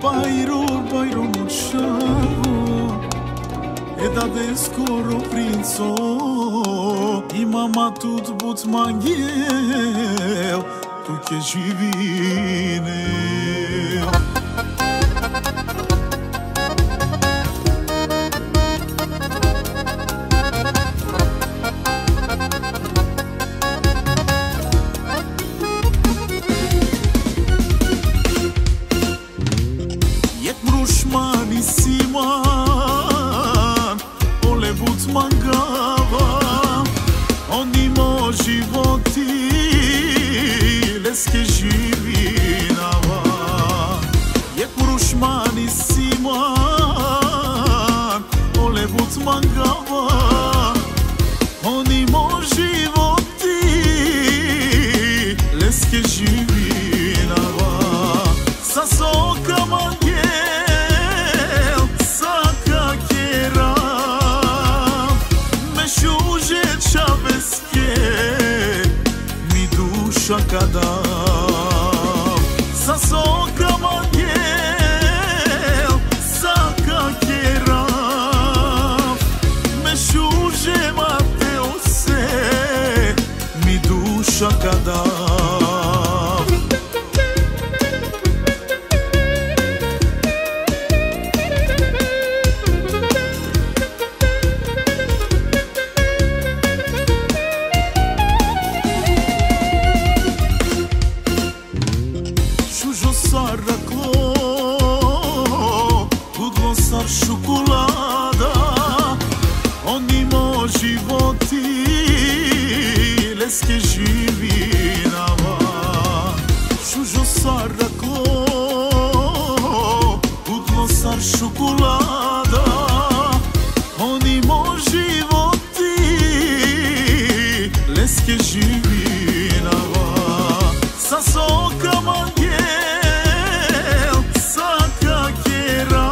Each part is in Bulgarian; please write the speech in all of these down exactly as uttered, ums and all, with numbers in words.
Байро, байро мочаво, e даде скоро принцо, и мама тут бут мангел, тук е живине. Mani Siman, ole but mangava, oni mo životi, leske živinava. Jek mruš mani Siman, ole but mangava, oni mo životi, leske živinava. Sa soka manje kada sa soka manjel saka kera me šuže mateo se mi duša kada šokolada, oni mo životi, leske živinava. Šužo saraklo, udlo sar šokolada, oni mo životi, leske živinava. Sa soka manjel, saka kera,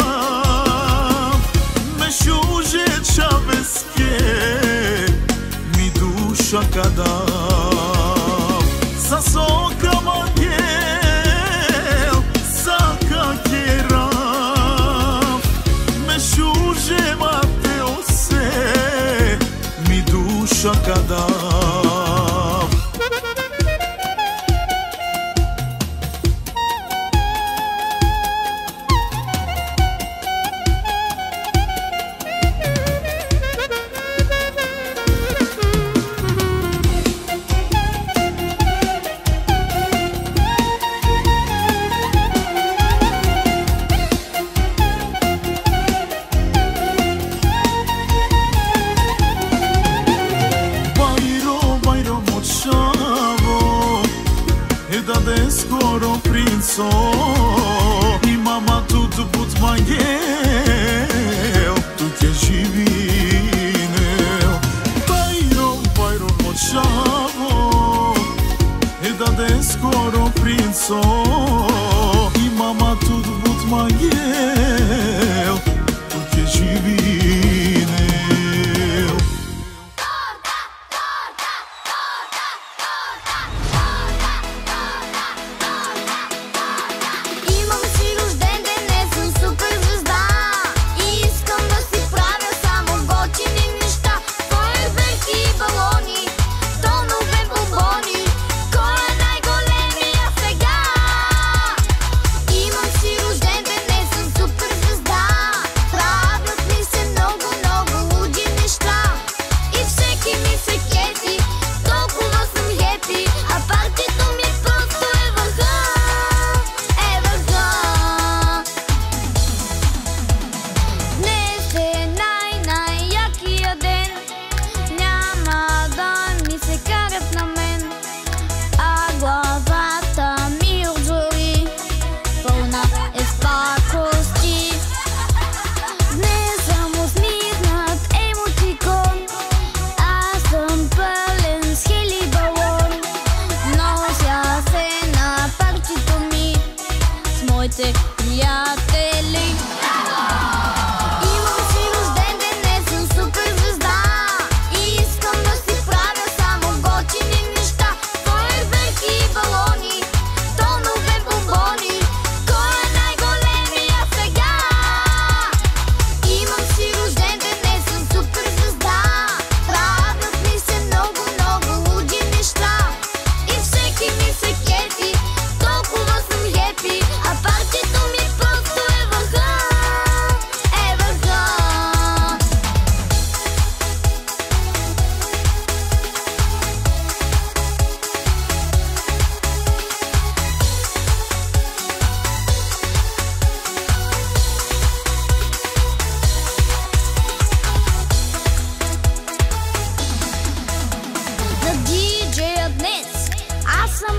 mi duša kada sa soka manjel saka kera me šuže mateo se mi duša kada skoro princo i mama тут bud mangel тут je živinel Bajro, bajro močavo e dade skoro princo i mama тут bud mangel тут je živinel Имам си рожден ден, днес съм супер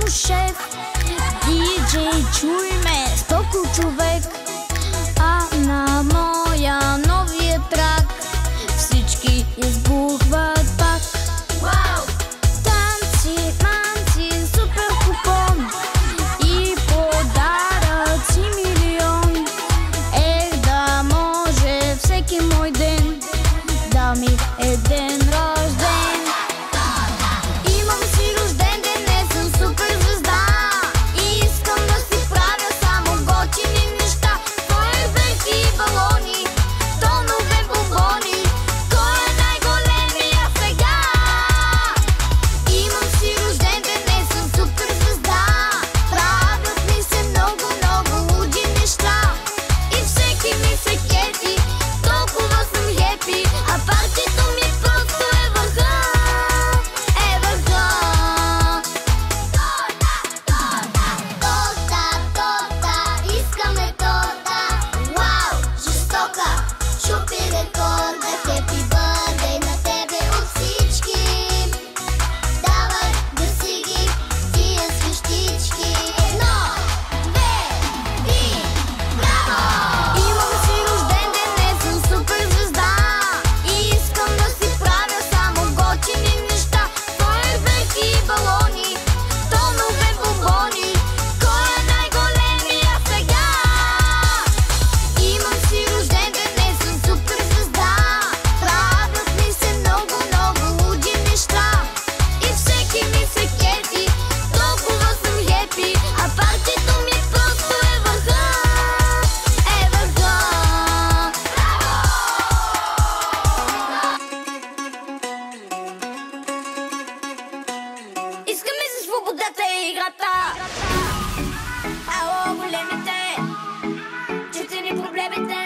като шеф. Диджей, чуй ме, стоко човек. А на моя новия трак всички избухват пак. Вау! Танци, манци, супер купон и подаръци милион. Ех, да може всеки мой ден да ми е ден рожден. Имам си рожден ден, не съм супер звезда и искам да си правя само готини неща. Фойерверки и балони, тонове бомбони. Кой е най-големия сега? Имам си рожден ден, не съм супер звезда. Правят ми се много, много луди неща и всеки ми се кефи. Толкова съм хепи, а партито ми просто е върха. Е върха. Тота, тота, искаме тота. Вау, жестока, чупи рекорда. Хепи бърдей на тебе от всички. Давай да си ги тия свещички. Едно, две, три, браво! Имам си рожден ден, не съм супер звезда и искам да си правя само готини неща. Фойерверки и балони, тонове бомбони. Кой е най-големия сега? Имам си рожден ден, не съм супер звезда. Правят ми се много, много луди неща и всеки ми се кефи. Толкова съм хепи, а партито ми просто е върха. Е върха. Искаме за свободата и играта. Ало, големите, чуйте ни проблемите,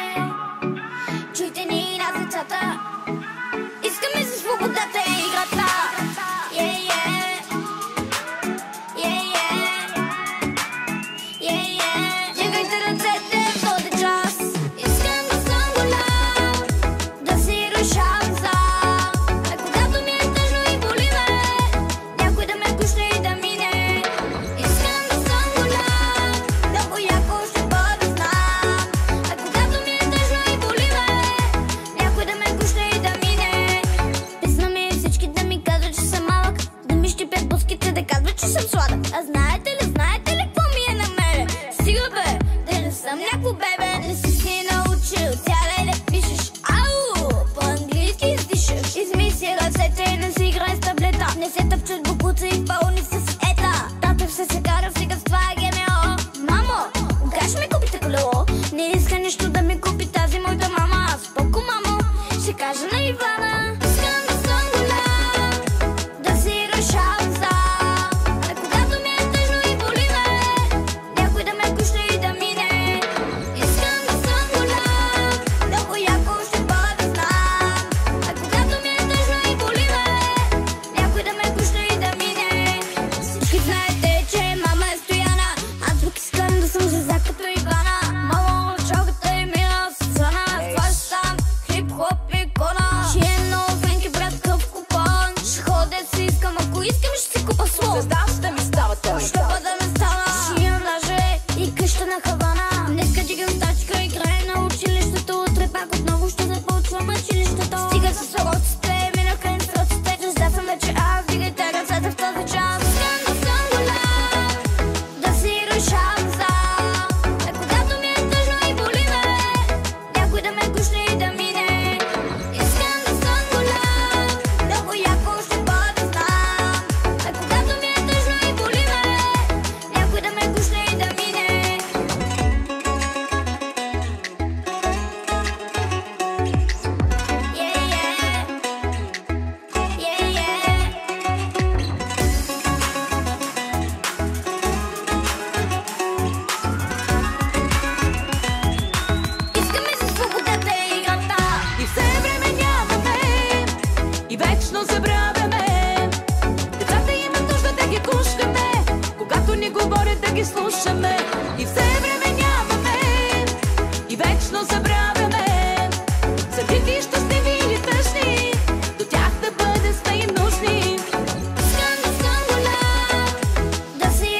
чуйте ни на децата. Искаме за свободата и играта. Yeah, yeah. Yeah, yeah. Yeah, yeah. Дигайте ръцете в този час. Искам да съм голям, да си решавам сам. А когато ми е тъжно и боли ме, някой да ме пусне и да мине. Искам да съм голям, много яко ще бъда знам. А когато ми е тъжно и боли ме, някой да ме пусне и да мине. Писна ми всички да ми казват, че съм малък, да ми щипят буските, да казват, че съм сладък. А знаете ли, знаете ли какво ми е на мене? Стига бе, да не съм някакво бебе. Не си си научил цяле да пишеш. Ау, по-английски издишаш. Изми си ръцете и не си играй с таблета. Не се тъпчат букуца и пълни с ета. Тата все се кара в сега с това ГМО. Мамо, кога ще ми купите колело? Не иска нищо да ми купи тази моята мама. Споко, мамо, ще кажа на Ивана. Искам да съм голям, да си решавам сам. А когато ми е тъжно и боли ме, някой да ме пусне и да мине. Искам да съм голям, много яко ще бъда знам. А когато ми е тъжно и боли ме, някой да ме пусне и да мине. Всички знаете, че мама е Стояна. Аз пък искам да съм звезда като Ивана. Мамо, чалката е мина с цена. Това ще съм хип-хоп икона. Ще е много фенки, брат, къв купон. Ще ходя си искам, ако искам ще си купа слон. Звезда ще ми става той. Ще бъда ме стана. Ще имам даже и къща на Хавана. Днеска дигам стачка и край на училището. Утре пак отново ще започвам училището. Стига с уроците, минаха инструкциите. Звезда съм вече аз, дигайте ръцете в този час. Искам да съм голям, да си решавам сам. А когато ми е тъжно и боли ме, някой да ме пусне и да мине. Искам да съм голям, много яко ще бъда знам. А когато ми е тъжно и боли ме, някой да ме пусне и да мине. Yeah, yeah. Yeah, yeah. Искаме за свободата и играта. И все време нямаме, и вечно забравяме. Децата имат нужда да ги кушаме, когато ни говорят да ги слушаме. И все време нямаме, и вечно забравяме. Сърдити, щастливи или тъжни, до тях да бъдем сме им нужни. Искам да съм голям, да си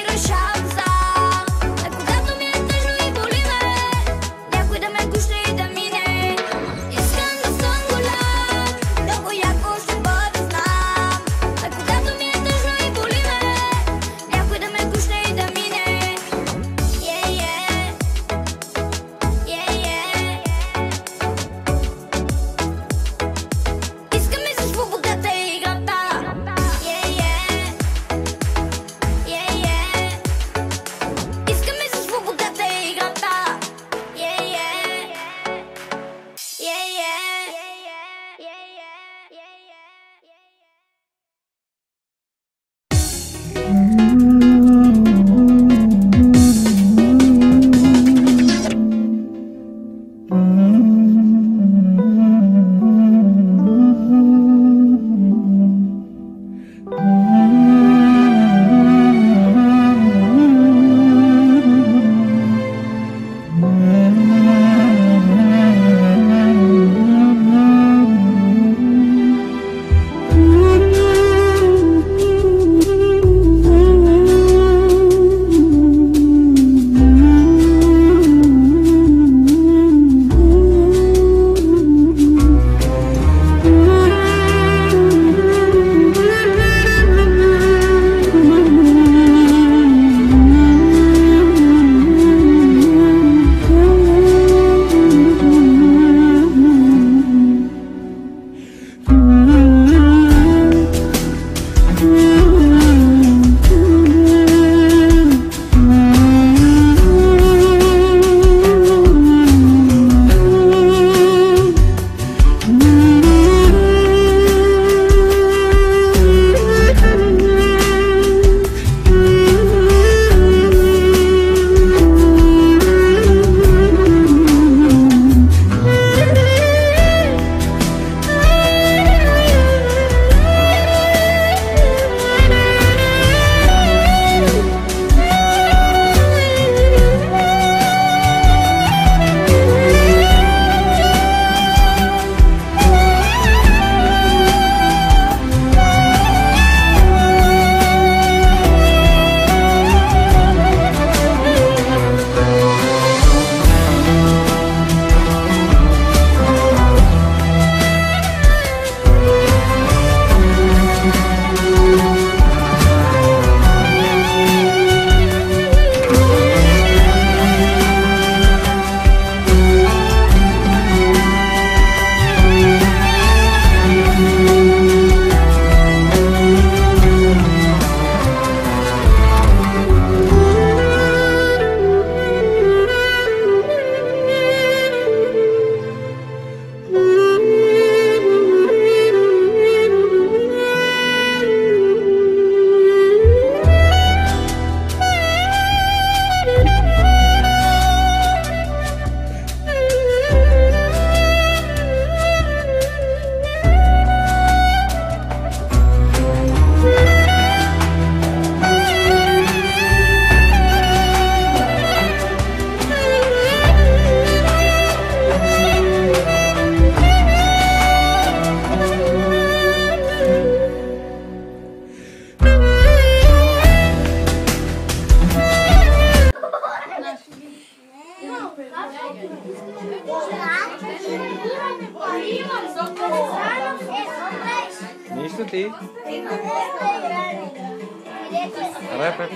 Repeti.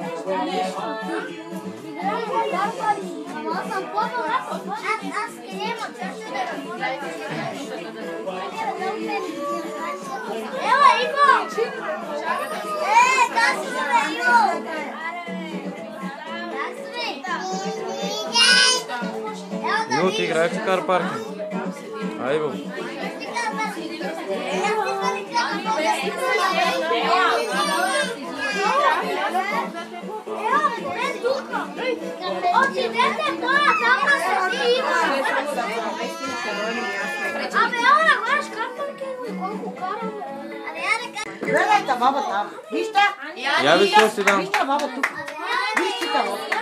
Evo, Ivo! E, da si sve, Ivo! Ljudi igraju u car parking. Ajmo. Gledaj ta baba tamo. Viš šta? Javi što si dam. Viš ta baba tu. Viš ti ta baba.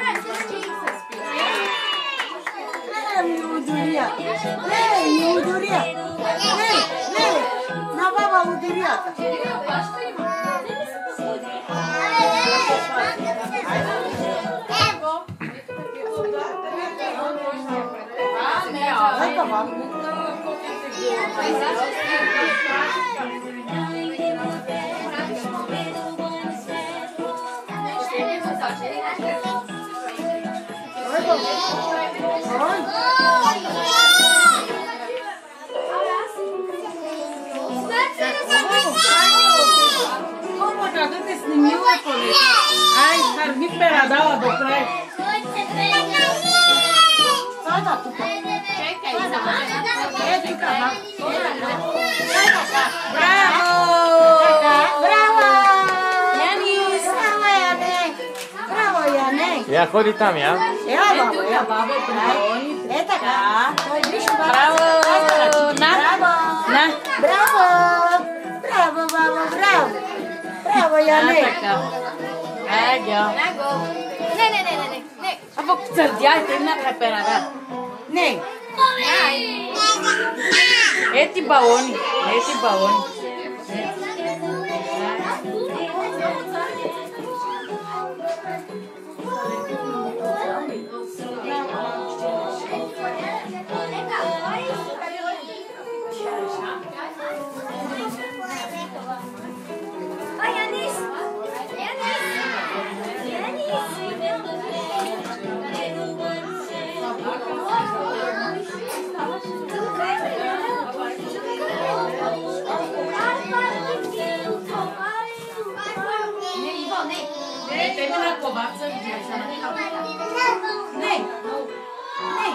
Ne, mi udurija. Ne, mi udurija. Ne, ne, na baba udurija. Lepa baba. Como da te snimila po nešto? Aj, kar mi peradala do kraja. Sada tu. Čekaj, e tu ka. Bravo! Bravo! Janis! Bravo, Janek! Bravo, Janek! Ja hodi tam, ja? Evo babo, evo babo, bravo. E така. Браво! На! На! Браво! Браво, баба, браво! Браво, Яне! Его! Не, не, не, не, не. А пък църдяйте им на пепера, Не! Ети балони, ети балони. Не! Не!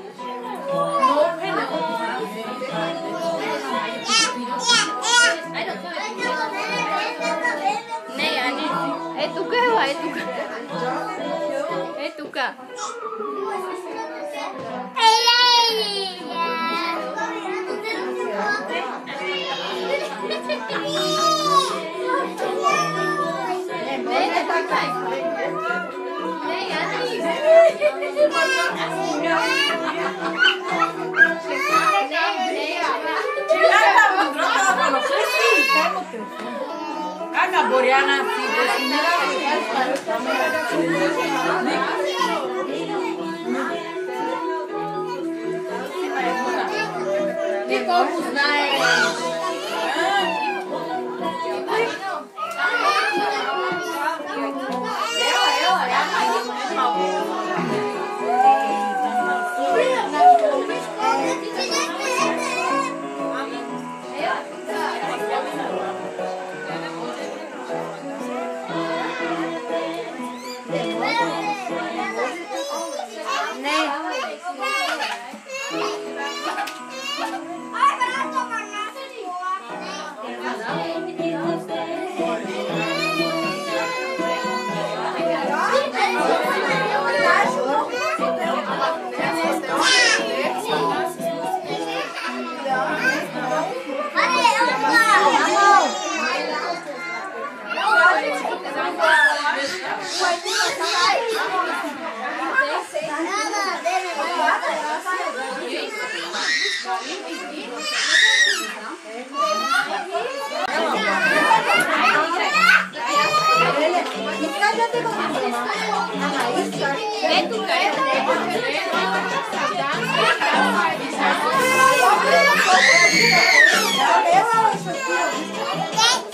Не, Яни. Е, тук е, ела, е тук. Е, тук. Не, не, така е. Не, Яни. Ana Boriana si desinira Ti como знаешь? Thank you.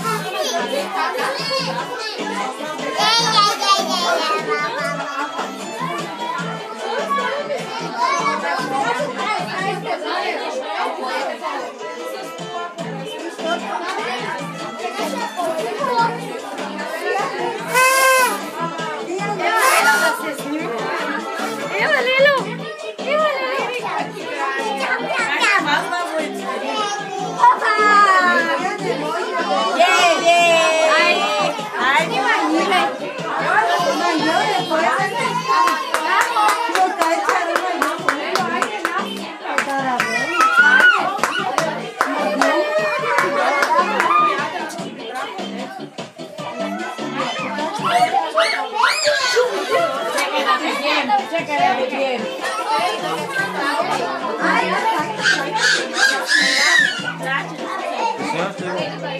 Čekaj, ja vidim. Snimaš ti?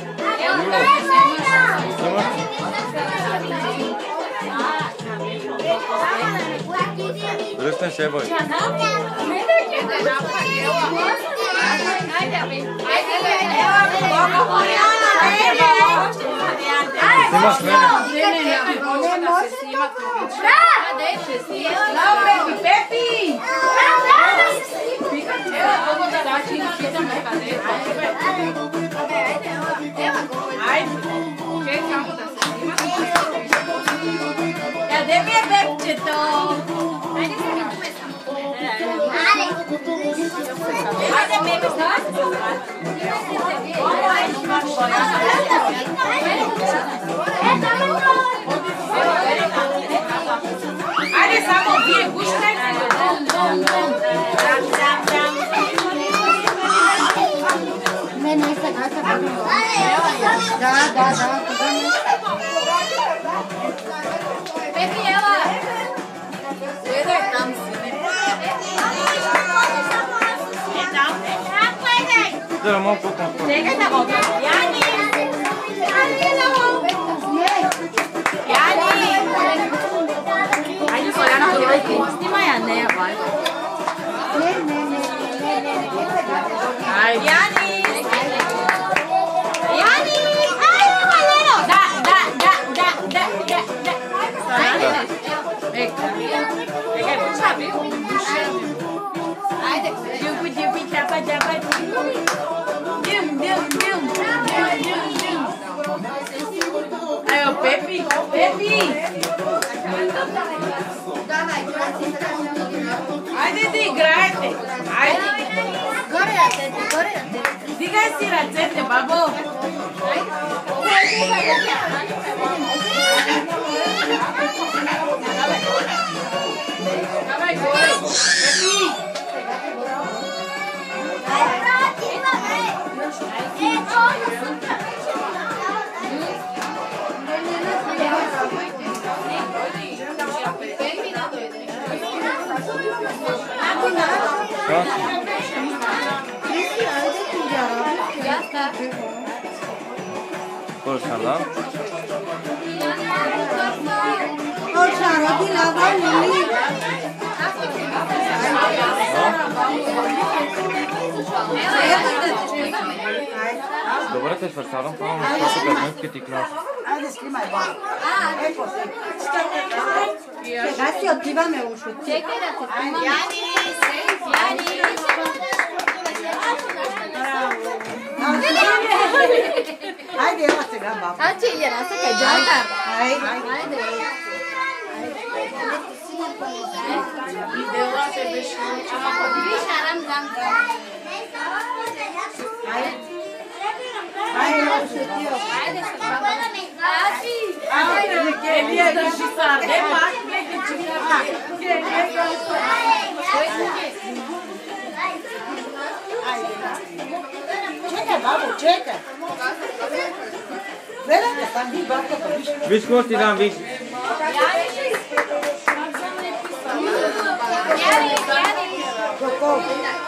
Snimaš? Vrsten se boj. Snimaš mene? Bravo, Pepi, Pepi! Ja, gdje mi je Pepčeto? Ajde, Pepi, ajde, samo dvije guštajte. Ne, ne, sad, sad, sad. Da, da, da. Pepi, evo! Gledaj tam si. Da, malo potom to. Čekaj da mogu. Jani! Jani! Ajde, Soljana, pogledajte. Snima ja, ne, valjda. Ne, ne, ne, ne, ne, ne. Ajde. Jani! Jani! Ajde, Valero! Da, da, da, da, da, da, da. Ajde. Eka. Eka, šta bi? Ajde. Ljubu, ljubi, čapa, čapa. Djum, djum, djum. Djum, djum, djum. Evo, Pepi, Pepi. Ajde da igrajte. Ajde. Gore racete, gore racete. Digaj si racete, babo. Davaj gore. Pepi. Koliko sam dam? Orša, rodila, volili. Добре, те свърсарам, това му става къднъвки ти клас. Ajde, snimaj ba. Eko se. Сега си отиваме у шутки. Čekaj da te snimam. Jani! Jani! Ajde, evo сега, babo. A će je nas kaj džantar. Ajde. Ajde. Višaram džantar. Ajde, evo se ti. Ajde se baba. Ači! Ajde, Kelija, drži sad. Ne, mak, neki čekaj. Čekaj, babo, čekaj. Gledajte, tam vi bako pa više. Виж какво ти дам, виж. Kako?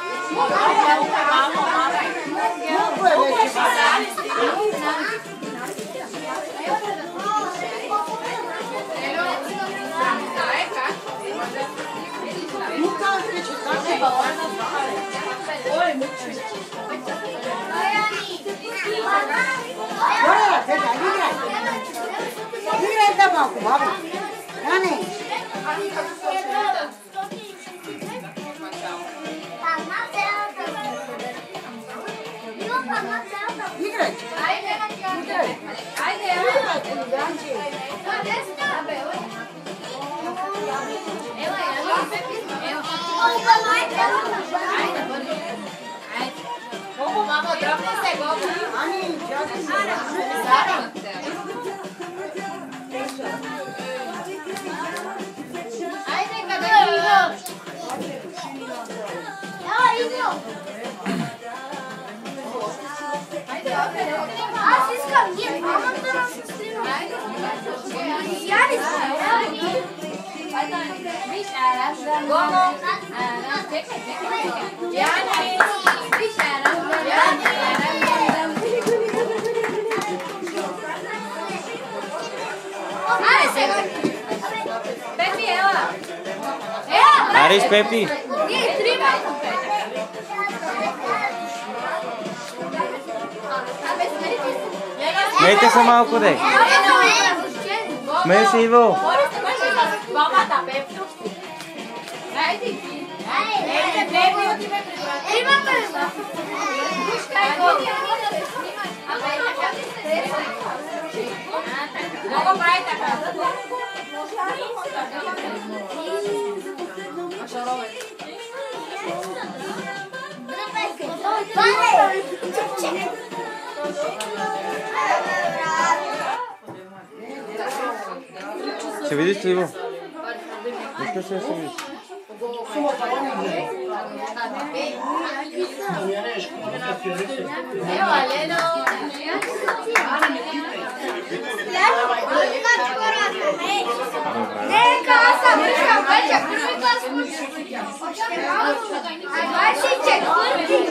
Kako je već? Muka, već je tako. Oj, muči. Gore, teta, igraj. Igraj da malko, babo. Jane. Igraj. Igraj. Ajde, Igraj, huliganči. evo je, evo. Ajde, bolje. Ajde. Gobu, mamo, drobni se, gobu. Ani, časi se. Sara. Ajde, kada igra. Evo, igra. Ajde, opet. A, siskam, nije, mama to nam se strinu. Ajde. Jani, Jani. Ajde, viš. Čekaj, čekaj, čekaj. Janis, viš, Janis, Janis, Ajde se, Pepi, evo. Evo, Aris, Pepi. Nije, trima. Smejte se malko, dej. Smej se, Ivo. Mamata, Pepi. Ajde ti. Ajde, Pepi, ti me priprati. Ima prva. Puškaj go. Mogu pravi tako. Se vidiš li, Ivo? Nika se se vidiš. Evo, Aleno. Neka, sam vrška, veća, prvi klas kući. Vašićek, prvi.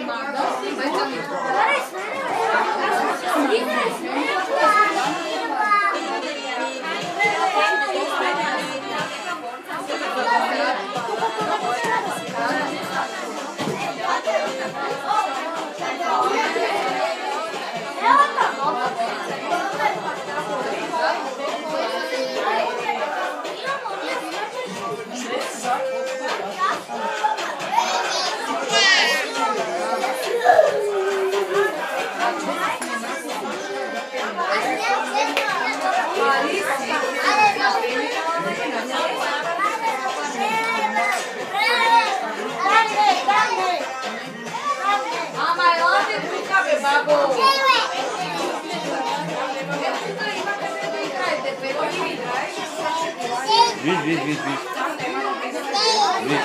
Viš, viš, viš, viš. Viš.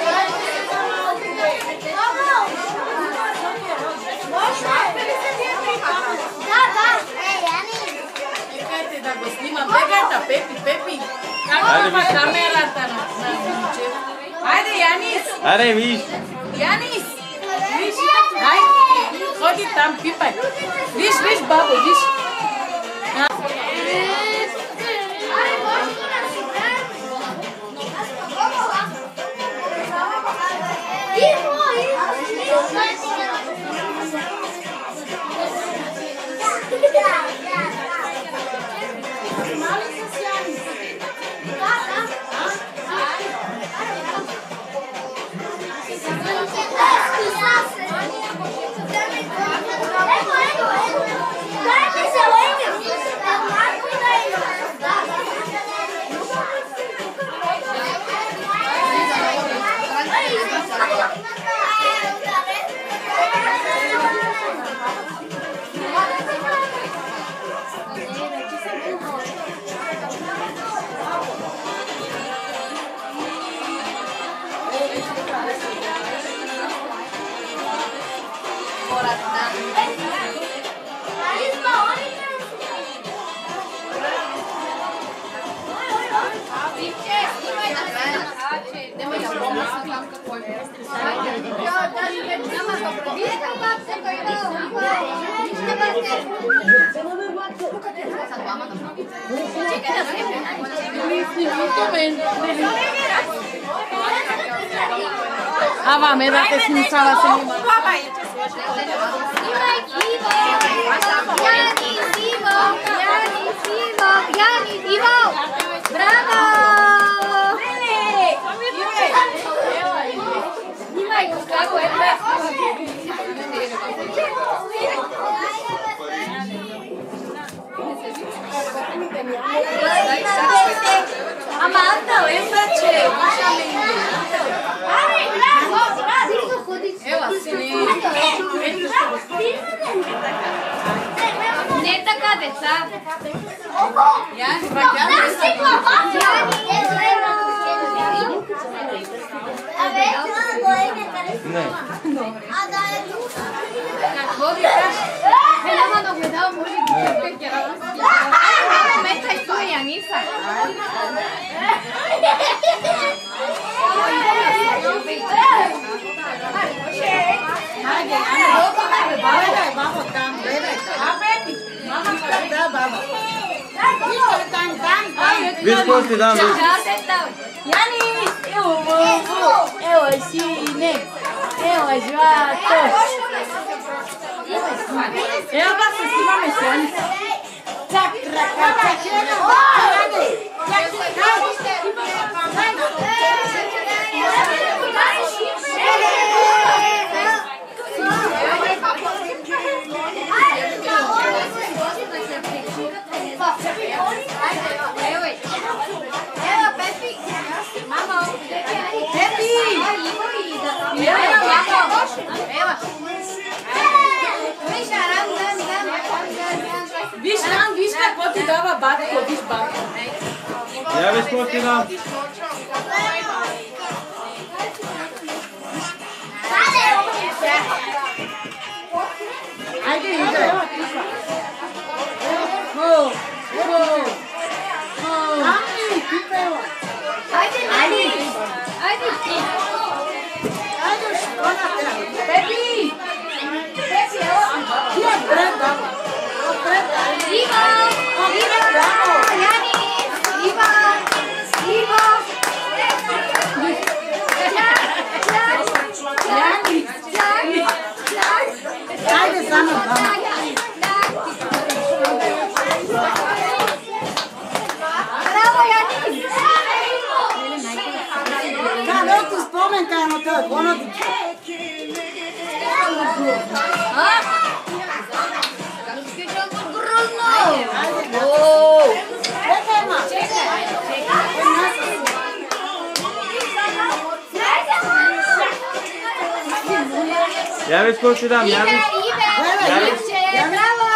Čekajte da go snimam. Čekajte, Pepi, Pepi. Kako ima kamerata na uče? Ajde, Janis. Are, viš. Janis. Viš. Ajde. Hodi tam, pipaj. Viš, viš, babo, viš. Ava, me da te smisala se nima. Janis, Ivo, Janis, Ivo, Janis, Ivo, bravo! Imaj kako je Amanda, lezače. Evo, sini. Ne така, деца. Janis, pa Janis. Ne. Какво ви кажа? Е, няма да гледам, може да как я разпия. Айде, в момента е той Яниса. Gledaj, babo tam, gledaj. A Pepi, mama kaže. Da, babo. Ništa tam, tam, tam. Viš ko ti dam, viš. Janis, evo Bobo, evo sine, evo žvato. Evo ga se svima mesionica. Čak, raka, čak, Evo, Pepi. Mamo. Pepi! Evo, mamo. Evo. Viš, ram, ram, ram. Viš nam, viš kako ti dava batko, viš batko. Ja viš ko ti dam. ajde, ide. Ho, ho, ho. Ani, ti peva. Ajde, Nani. Ajde. Ajde, što na treba? Pepi! Pepi, evo. Ti je pred, babo. Pred, Ivo. Ivo. Janis. Ivo. Ivo. Janis! ajde samo, babo. Bravo, Janis. Kad otu spomenkano to je ponodić. Ja viš ko ti dam, ja viš. Bravo.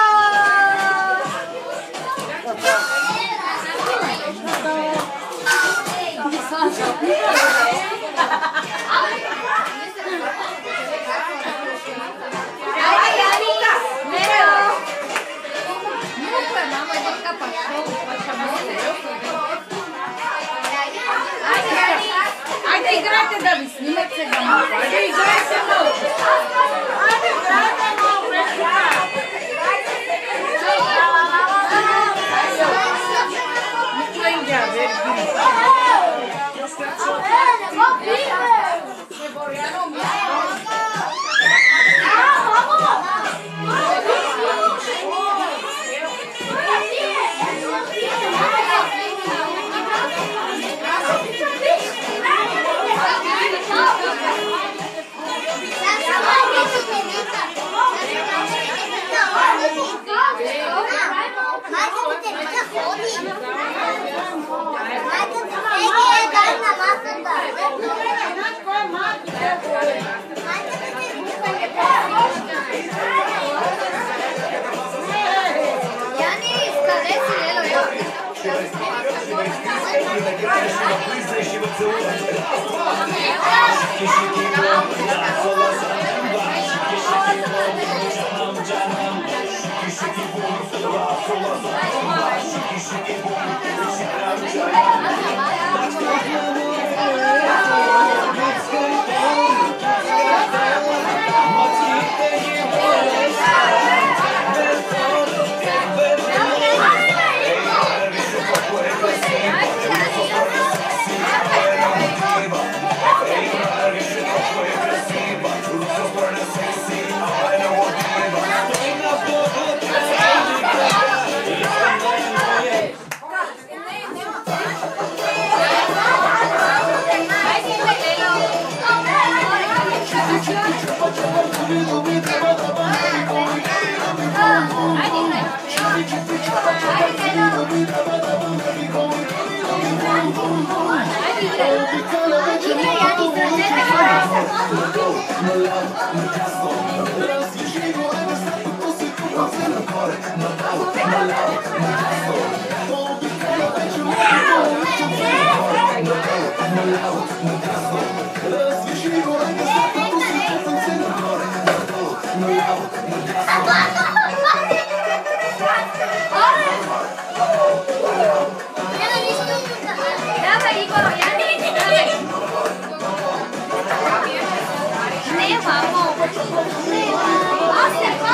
Ajde, Janis. Nero. Mama je deka pa šou, pa šamone. Ajde, Janis. Ajde igrajte da vi snimate se ga malo. Ajde igrajte malo. Ajde igrajte malo, Petrika. Ničo im ja, već bili. Давай, Igor, Janis, давай. Ne, mamo. Ostaje,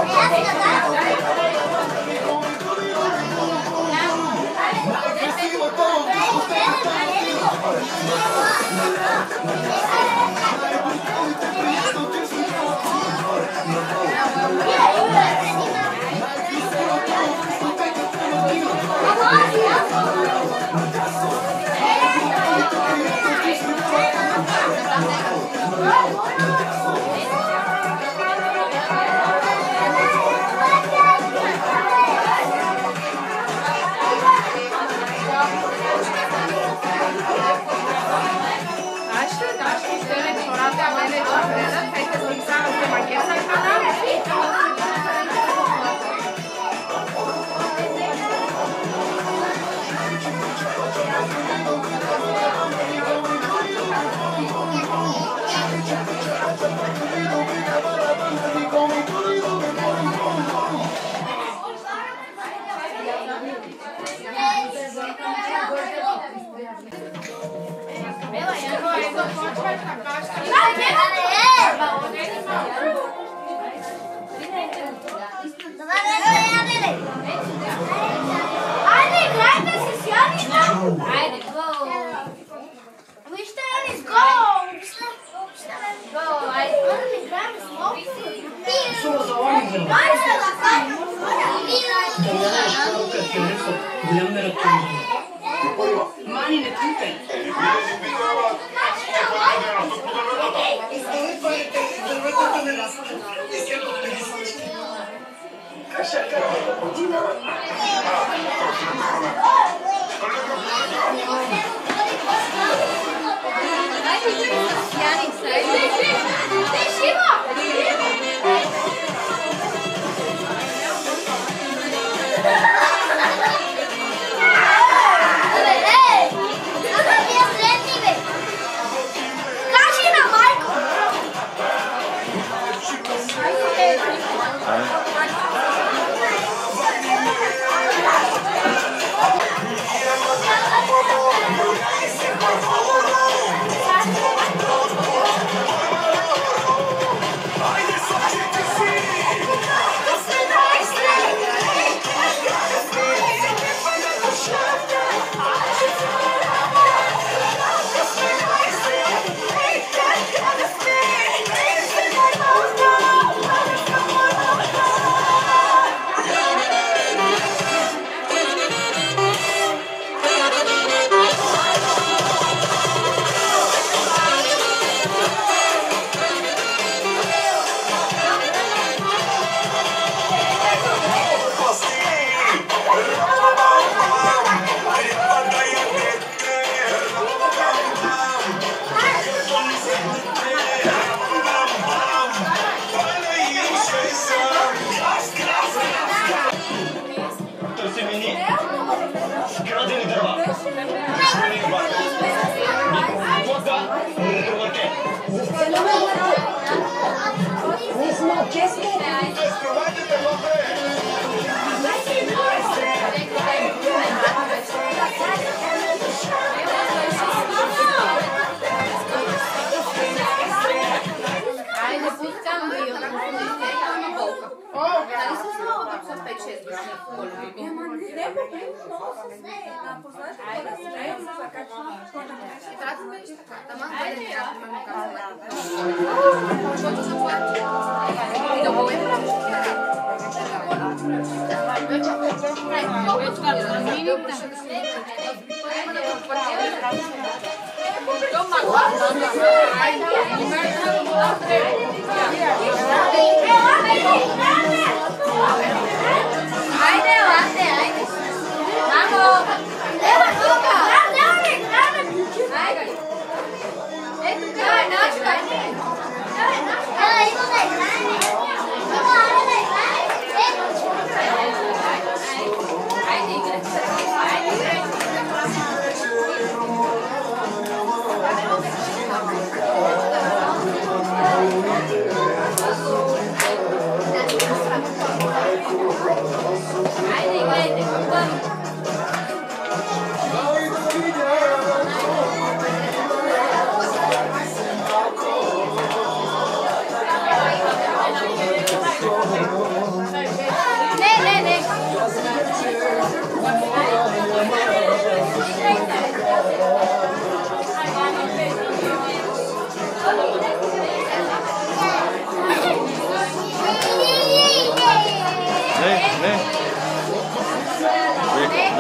Go,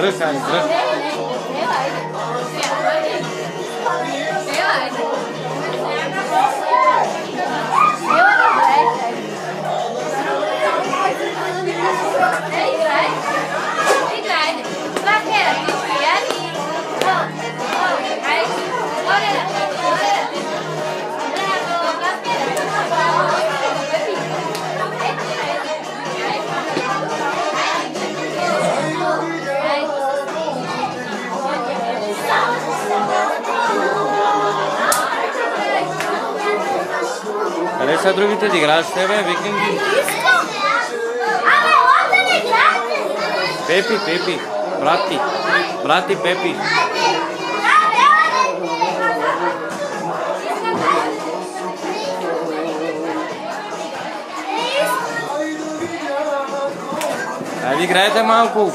Дръж, Ани, дръж. Къде са другите? Да играеш с тебе? Викам ги. Абе, още не играте! Пепи, Пепи. Брат ти. Брат ти, Пепи. Айде, играйте малко.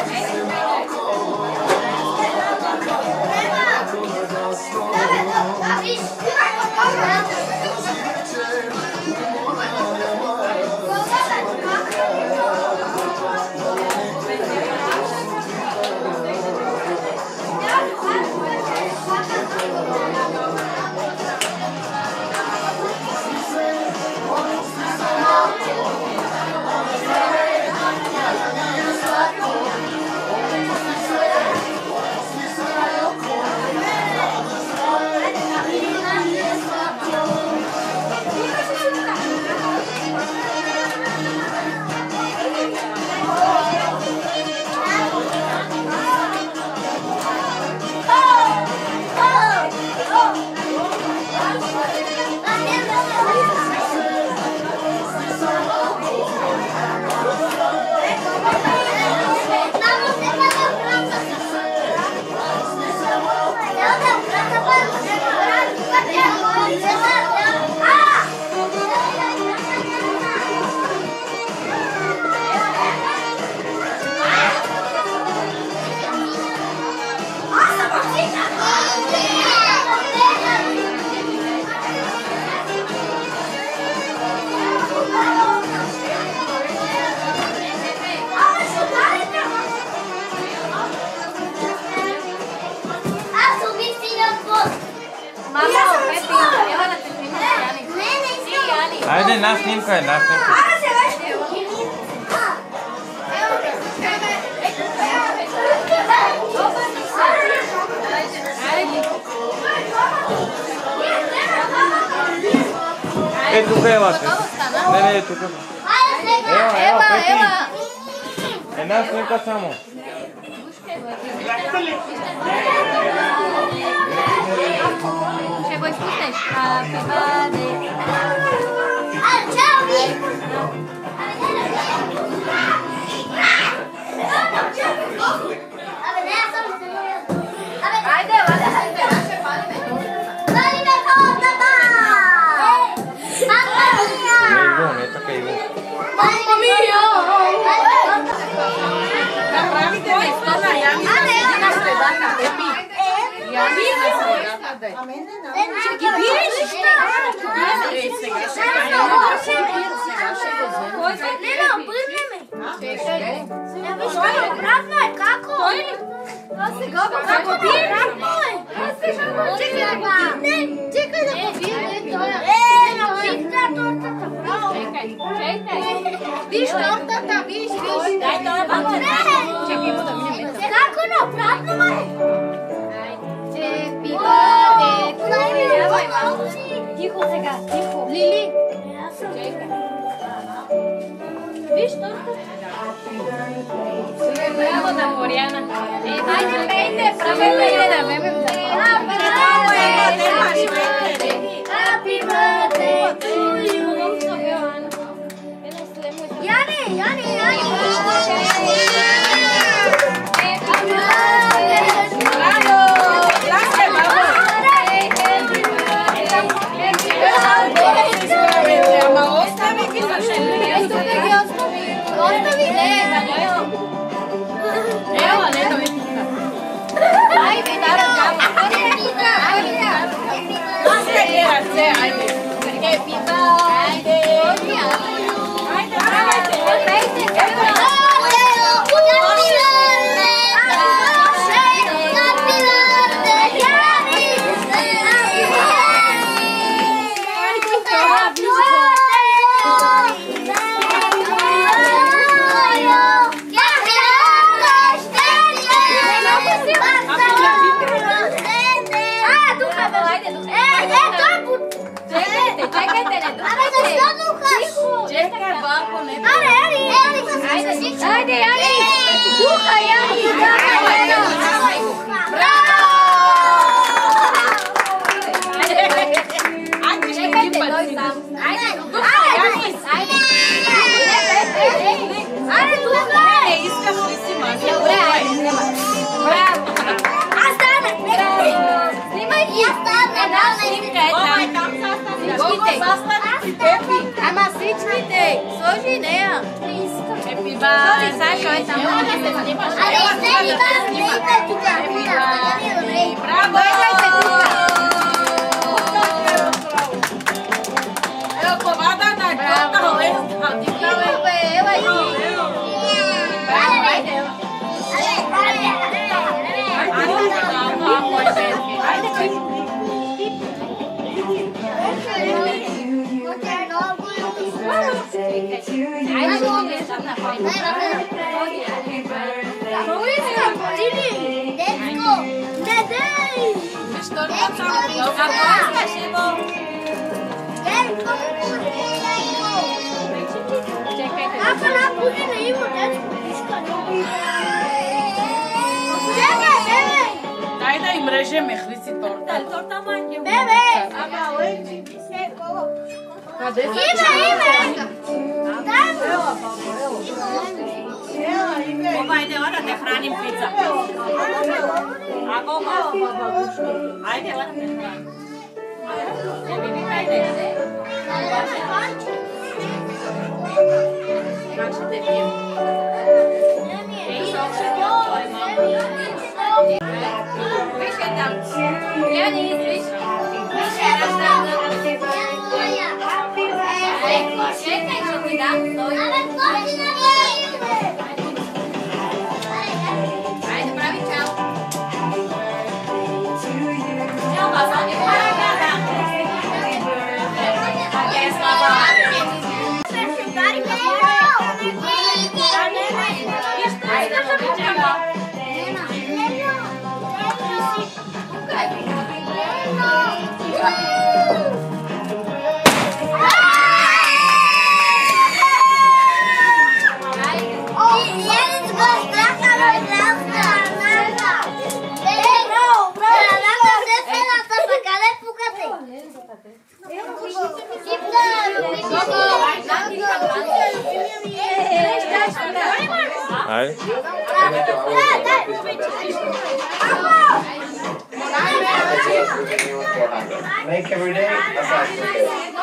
Айде, една снимка, една снимка. Е, тук е ласе. Не, не, е тук. Ева, ева, Пепи. Една снимка само. Ще го изпуснеш. Happy birthday. Не, така и го. Направите ми стана, Яни да седи на средата, Пепи. Яни на средата, дай. Ще ги биеш? Е, сега ще го сега ще го взема. Лена, пръгне ме! Празно е, како? Аз сега го како биеш? Аз сега го чекай да го пипне! Чекай да го пипне! Е, напипна тортата! Чекай, чекай. Виж тортата, виж, виж! Дай това бабче. Чекай му да минем. Како направно ме? Happy birthday. Тихо сега, тихо. Лили! Чекай. Виж тортата! Браво на Боряна. Е, дайте, пейте, правете да бебем за Happy birthday to you! Яни, Яни, Яни! Браво! Ласе, браво! Ама остави ги за шест. Остави! Не, да не. Ева, не да ми пусна. Айде, да, да. Айде, да. Ласе, Аре, аре, аре. Айде, аре. Духа, Яни. Браво! Айде, ще ги пъти. Айде, духа, Яни. Аре, духа. Не, искаш ли си мази? Добре, айде, снимай. Браво. Аз стана. Снимай и аз стана. Една снимка е там. Всичките. Ама всичките. Сложи нея. Happy birthday. Сашо е там. Аре, снеми бас, снеми тук. Браво! Ево, повада на джота, холеста. Ева и. Браво, айде. Дай да им режем, хвиси торта. Бебе! Име, име! Боба, айде, ора, да храним пица. А, Боба? Айде, ора, да храним. Айде. Как ще те пием? Ей, сок ще ти отвори, мамо. Виж е там. Яни, виж. Виж е там. Чекай, ще ти дам. Айде, прави чао. Чао, база, не пара гада. Аге, слава. Айде. Make every day a sacrifice.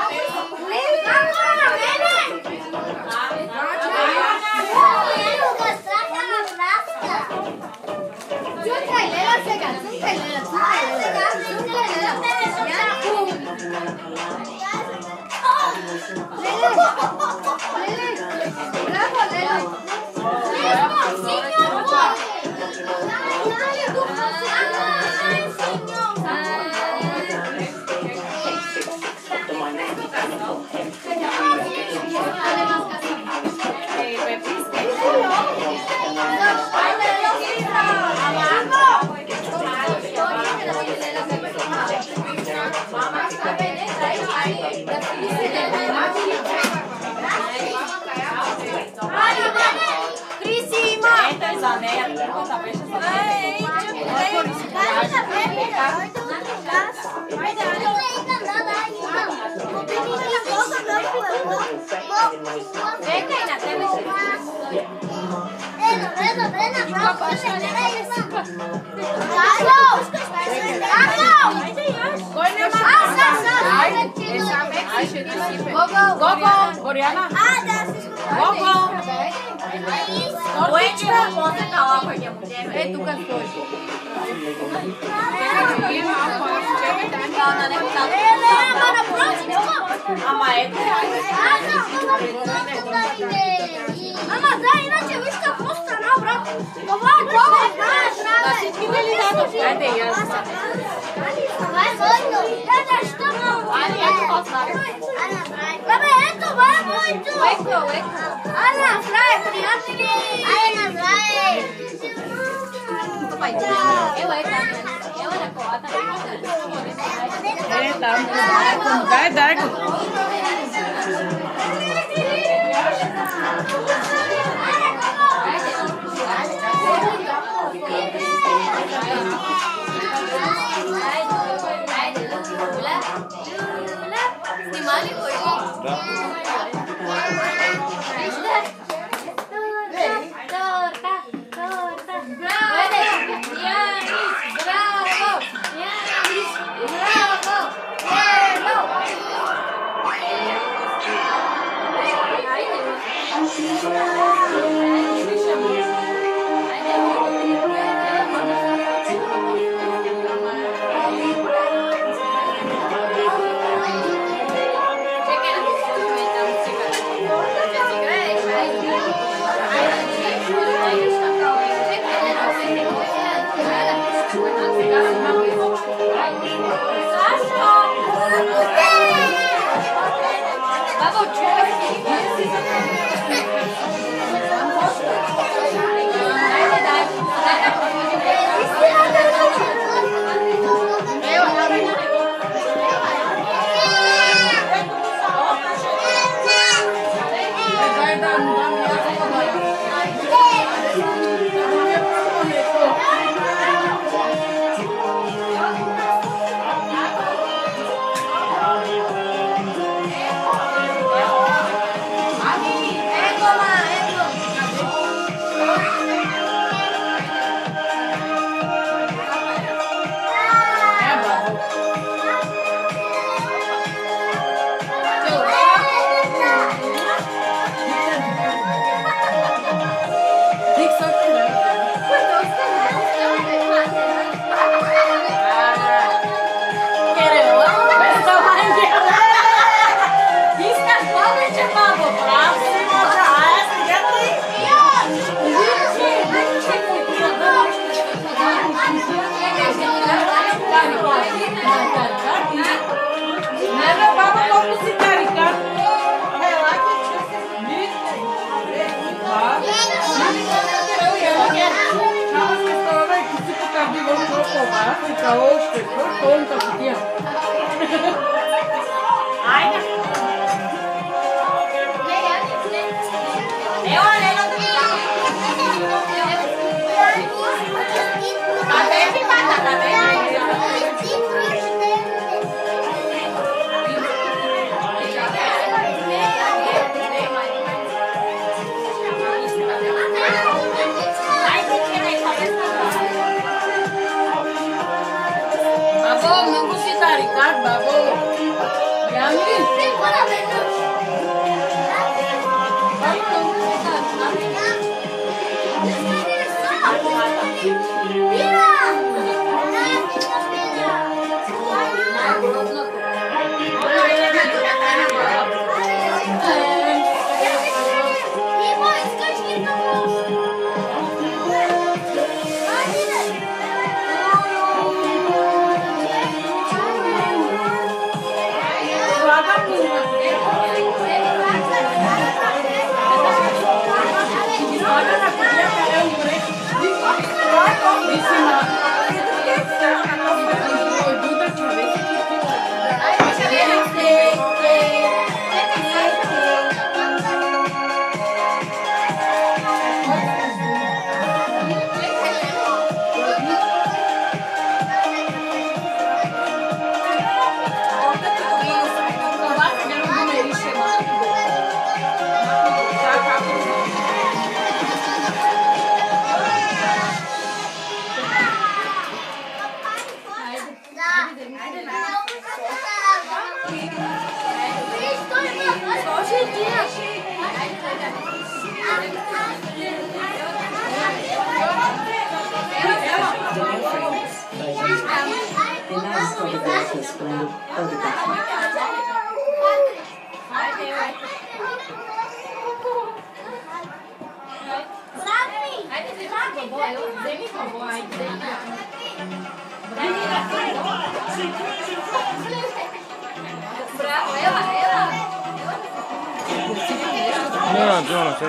Gogo, Oriana. Gogo. Orečka, može kao ako je mu djeve. E, tu kad stoji. Ама ето. Ама да, иначе виж какво стана, брат. Това е това, знаеш, брат. Да всички ли дадох? Айде и аз. Това е моето. Да, защо му? Ани, ето какво става. Бабе, ето, това е моето. Леко, леко. Ана, здраве, приятели. Ана, здраве. Ева, ето. Ева на колата. Е, там. Дай, дай го. No, yo no sé.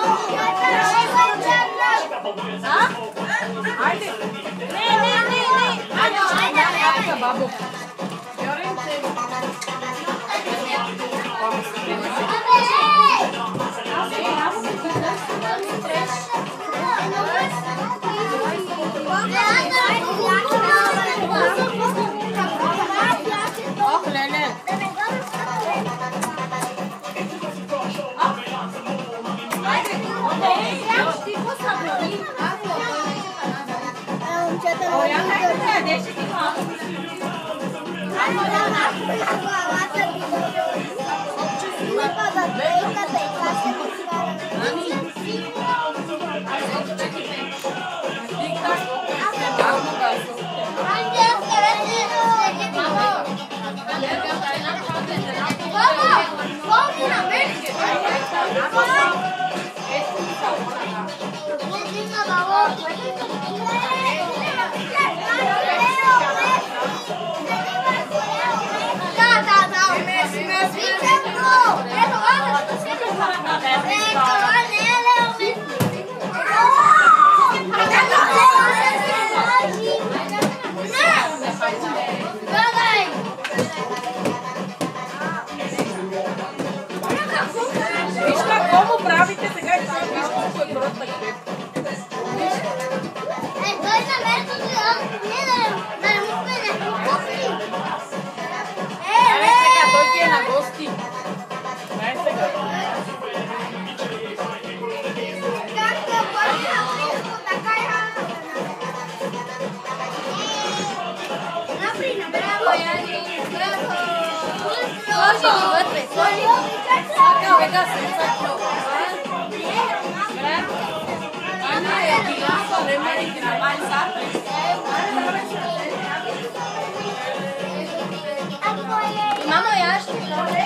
Ne ne ne ne бабо. Јоренце. Ох, леле. Mamo, ja što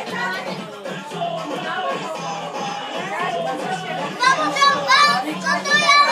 Mamo, to ja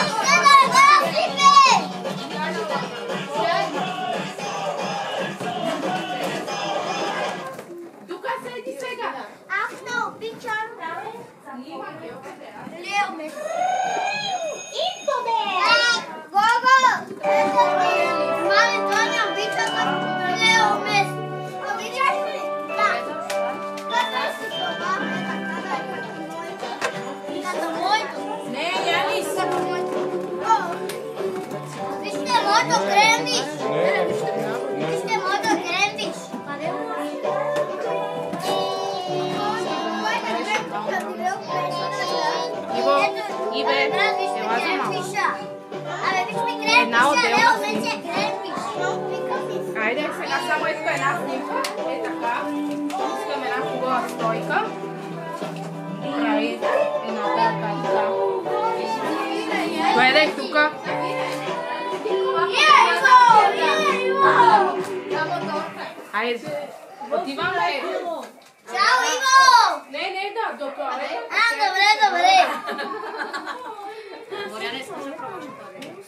Една отделна снимка. Айде, сега само иска една снимка. Е така. Искам една хубава стойка. Прави една така и така. Гледай тука. Айде. Отиваме. Чао, Иво! Не, не, да, до туалета. А, добре, добре. Боря не скажа прочета.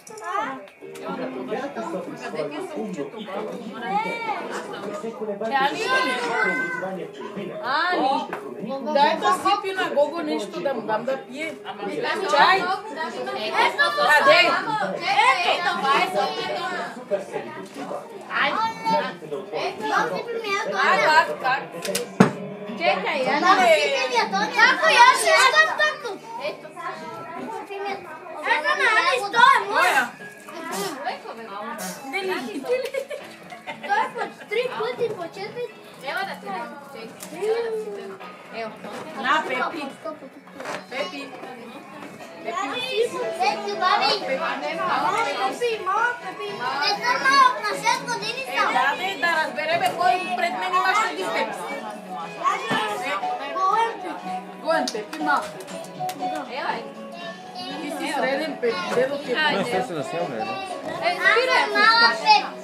Ани, дай да сипи на Гого нещо да му дам да пие. Чай. Къде? Е, това е съответно. А, как, как? Чекай, я не... Како ја ще искам тако? Ето. Ето на Ани, сто е моја. Дели. Той е по три пъти, по четири. Ева да ти дам. Ево. На, Пепи. Пепи. Пепи, баби. Пепи, мала Пепи. Не съм малък, на шест години Е, съм. да, да, да разбереме кой пред мен има щеди с Пепи. Гоен Пепи, малък. Ева, ти си среден Пепи, дедо ти е. Не, се да снимаме, Аз съм мала Пепи.